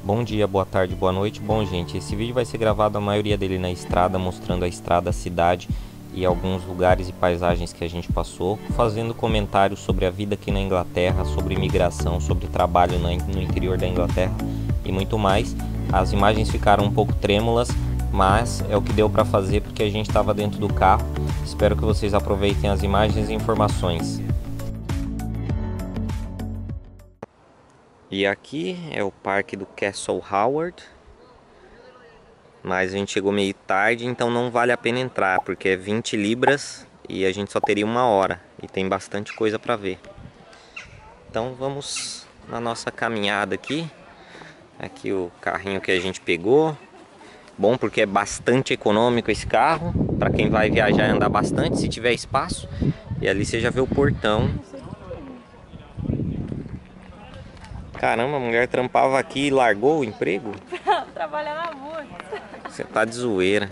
Bom dia, boa tarde, boa noite. Bom, gente, esse vídeo vai ser gravado a maioria dele na estrada, mostrando a estrada, a cidade e alguns lugares e paisagens que a gente passou, fazendo comentários sobre a vida aqui na Inglaterra, sobre imigração, sobre trabalho no interior da Inglaterra e muito mais. As imagens ficaram um pouco trêmulas, mas é o que deu para fazer porque a gente estava dentro do carro. Espero que vocês aproveitem as imagens e informações. E aqui é o parque do Castle Howard, mas a gente chegou meio tarde, então não vale a pena entrar, porque é 20 libras e a gente só teria 1 hora e tem bastante coisa para ver. Então vamos na nossa caminhada aqui. Aqui o carrinho que a gente pegou, bom porque é bastante econômico esse carro, para quem vai viajar e andar bastante, se tiver espaço. E ali você já vê o portão. Caramba, a mulher trampava aqui e largou o emprego? Trabalhar na rua. Você tá de zoeira.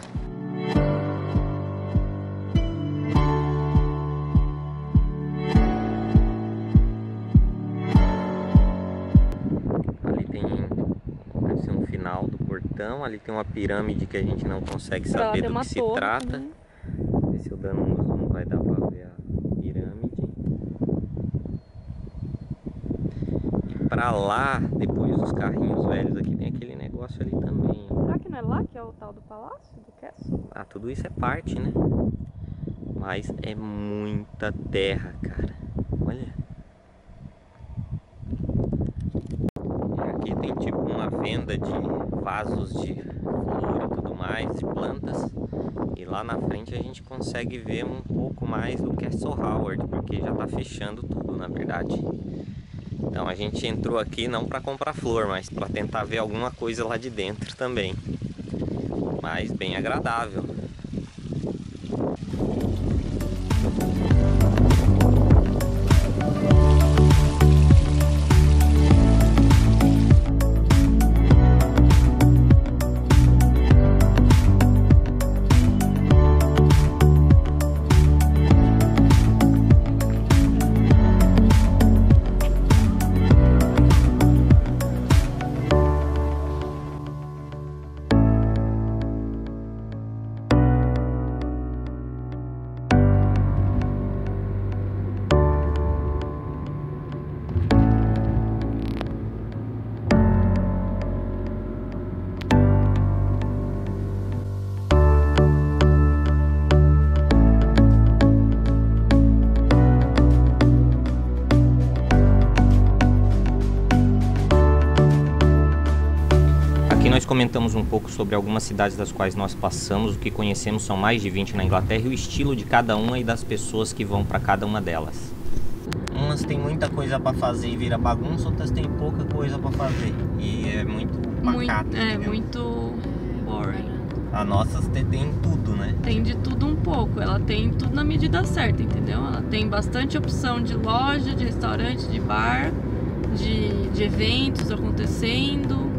Ali tem, deve ser um final do portão. Ali tem uma pirâmide que a gente não consegue saber do que se trata. Também. Ver se eu dando um zoom vai dar pra ver a pirâmide. Pra lá, depois dos carrinhos velhos aqui, tem aquele negócio ali também. Será que não é lá que é o tal do palácio do Castle? Ah, tudo isso é parte, né? Mas é muita terra, cara. Olha. E aqui tem tipo uma venda de vasos de flor e tudo mais, de plantas. E lá na frente a gente consegue ver um pouco mais do Castle Howard, porque já tá fechando tudo, na verdade. Então a gente entrou aqui não para comprar flor, mas para tentar ver alguma coisa lá de dentro também. Mas bem agradável. Nós comentamos um pouco sobre algumas cidades das quais nós passamos, o que conhecemos são mais de 20 na Inglaterra e o estilo de cada uma e das pessoas que vão para cada uma delas. Umas tem muita coisa para fazer e vira bagunça, outras tem pouca coisa para fazer e é muito pacato. Muito boring. A nossa tem tudo, né? Tem de tudo um pouco, ela tem tudo na medida certa, entendeu? Ela tem bastante opção de loja, de restaurante, de bar, de eventos acontecendo.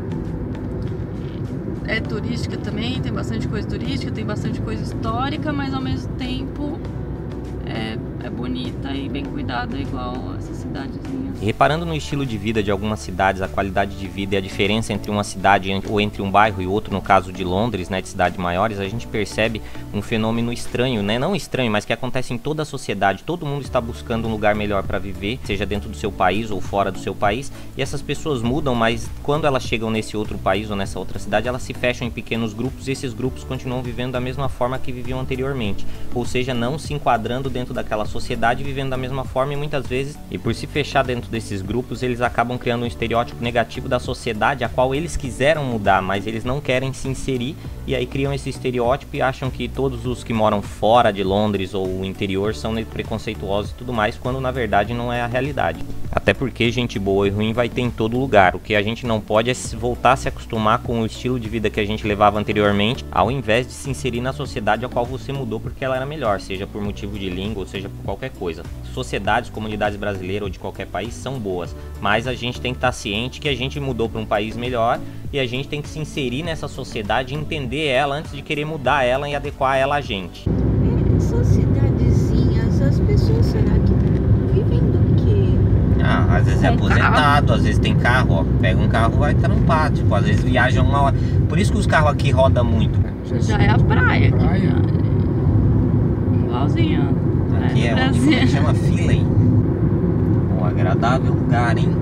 É turística também, tem bastante coisa turística, tem bastante coisa histórica, mas ao mesmo tempo é bonita e bem cuidada, igual essas cidadezinhas. E reparando no estilo de vida de algumas cidades, a qualidade de vida e a diferença entre uma cidade ou entre um bairro e outro, no caso de Londres, né, de cidades maiores, a gente percebe um fenômeno estranho, né? Não estranho, mas que acontece em toda a sociedade. Todo mundo está buscando um lugar melhor para viver, seja dentro do seu país ou fora do seu país, e essas pessoas mudam, mas quando elas chegam nesse outro país ou nessa outra cidade, elas se fecham em pequenos grupos e esses grupos continuam vivendo da mesma forma que viviam anteriormente, ou seja, não se enquadrando dentro daquela sociedade, vivendo da mesma forma e muitas vezes, e por se fechar dentro desses grupos, eles acabam criando um estereótipo negativo da sociedade a qual eles quiseram mudar, mas eles não querem se inserir, e aí criam esse estereótipo e acham que todos os que moram fora de Londres ou o interior são preconceituosos e tudo mais, quando na verdade não é a realidade. Até porque gente boa e ruim vai ter em todo lugar. O que a gente não pode é voltar a se acostumar com o estilo de vida que a gente levava anteriormente, ao invés de se inserir na sociedade a qual você mudou porque ela era melhor, seja por motivo de língua ou seja por qualquer coisa. Sociedades, comunidades brasileiras ou de qualquer país são boas, mas a gente tem que estar ciente que a gente mudou para um país melhor e a gente tem que se inserir nessa sociedade e entender ela antes de querer mudar ela e adequar ela a gente. Essas cidadezinhas, as pessoas será que vivem do quê? Ah, às vezes é Com aposentado, carro. às vezes tem carro, ó. Pega um carro, vai trampar. Tipo, às vezes viaja 1 hora. Por isso que os carros aqui rodam muito. Já é a praia aqui. Praia. Igualzinho. Aqui é onde Brasil. chama Finley. Um agradável lugar, hein?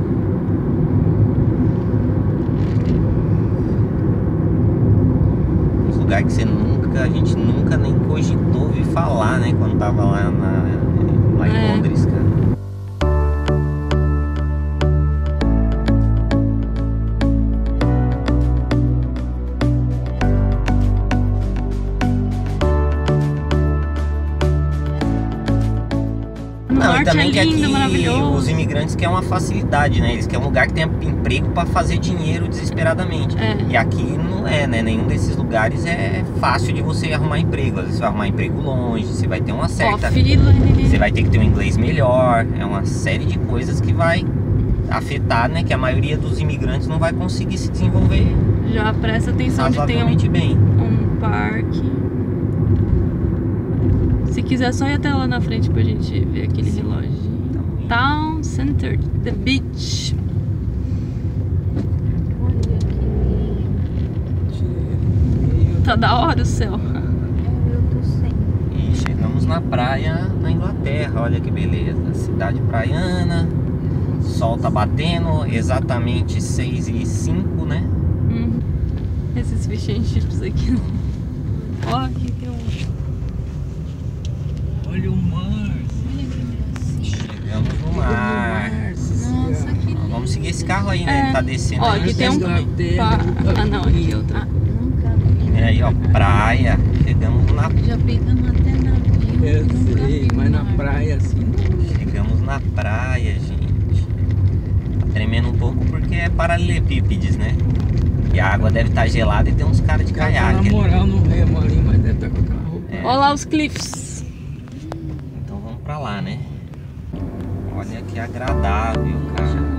Um lugar que a gente nunca nem cogitou ouvir falar, né? Quando tava lá em É. Londres, cara. O Não, e norte também é que lindo, aqui maravilhoso. os imigrantes querem uma facilidade, né? Eles querem um lugar que tenha emprego para fazer dinheiro desesperadamente. É. E aqui não é, né? Nenhum desses lugares é fácil de você arrumar emprego. Às vezes você vai arrumar emprego longe, você vai ter uma Ó, certa... fila. Você vai ter que ter um inglês melhor. É uma série de coisas que vai afetar, né? Que a maioria dos imigrantes não vai conseguir se desenvolver Já presta atenção de ter razoavelmente bem. um parque. Se quiser, só ir até lá na frente pra gente ver aquele relógio. Então, Town Center, The Beach. Olha que lindo. Tá da hora o céu. Eu tô sem. e chegamos na praia na Inglaterra. Olha que beleza. Cidade praiana. Sol tá batendo. Exatamente 6h05, né? Esses fish and chips aqui. Ó, aqui tem um. Olha o mar. Chegamos no mar. Nossa, que lindo. Vamos seguir esse carro aí, né? Ele tá descendo Ó, aí. aqui tem um. Inglaterra, Ah, não, aqui é outra. Nunca vi. E aí, ó, praia. Chegamos na, Já pegamos até navio. Eu Nunca sei, vi mas na mar. praia assim. chegamos na praia, gente. Tá tremendo um pouco porque é paralelepípedes, né? E a água deve estar gelada e tem uns caras de Tá na caiaque ali. moral no remo ali, mas deve estar com aquela roupa. É. Ó lá os cliffs. Então vamos pra lá, né? Olha que agradável, cara.